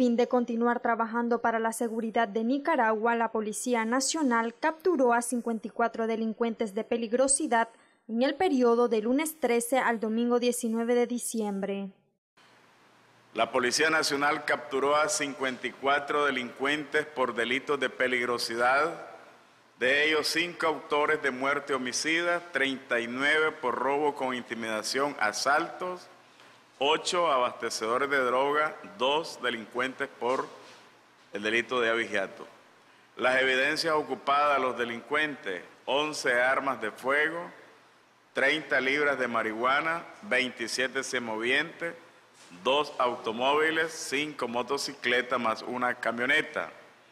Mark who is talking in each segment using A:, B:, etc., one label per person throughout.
A: fin de continuar trabajando para la seguridad de Nicaragua, la Policía Nacional capturó a 54 delincuentes de peligrosidad en el periodo del lunes 13 al domingo 19 de diciembre.
B: La Policía Nacional capturó a 54 delincuentes por delitos de peligrosidad, de ellos 5 autores de muerte homicida, 39 por robo con intimidación, asaltos, 8 abastecedores de droga, 2 delincuentes por el delito de abigeato. Las evidencias ocupadas a los delincuentes: 11 armas de fuego, 30 libras de marihuana, 27 semovientes, 2 automóviles, 5 motocicletas más una camioneta.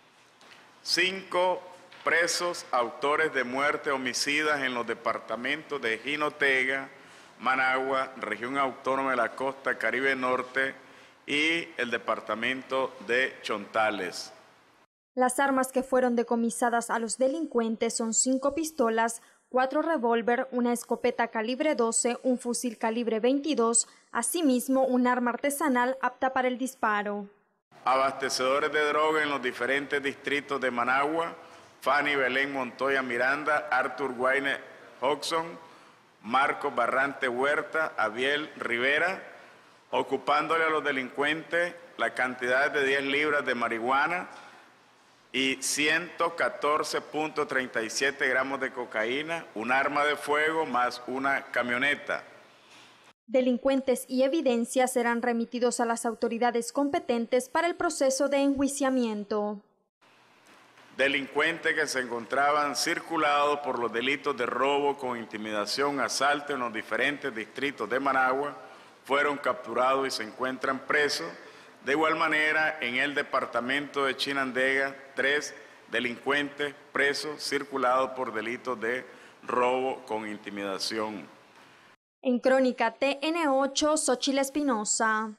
B: 5 presos autores de muerte homicidas en los departamentos de Jinotega, Managua, Región Autónoma de la Costa Caribe Norte y el departamento de Chontales.
A: Las armas que fueron decomisadas a los delincuentes son 5 pistolas, 4 revólver, una escopeta calibre 12, un fusil calibre 22, asimismo un arma artesanal apta para el disparo.
B: Abastecedores de droga en los diferentes distritos de Managua: Fanny Belén Montoya Miranda, Arthur Wayne Hodgson, Marcos Barrante Huerta, Abiel Rivera, ocupándole a los delincuentes la cantidad de 10 libras de marihuana y 114.37 gramos de cocaína, un arma de fuego más una camioneta.
A: Delincuentes y evidencias serán remitidos a las autoridades competentes para el proceso de enjuiciamiento.
B: Delincuentes que se encontraban circulados por los delitos de robo con intimidación, asalto en los diferentes distritos de Managua fueron capturados y se encuentran presos. De igual manera, en el departamento de Chinandega, 3 delincuentes presos circulados por delitos de robo con intimidación.
A: En Crónica TN8, Xochitl Espinosa.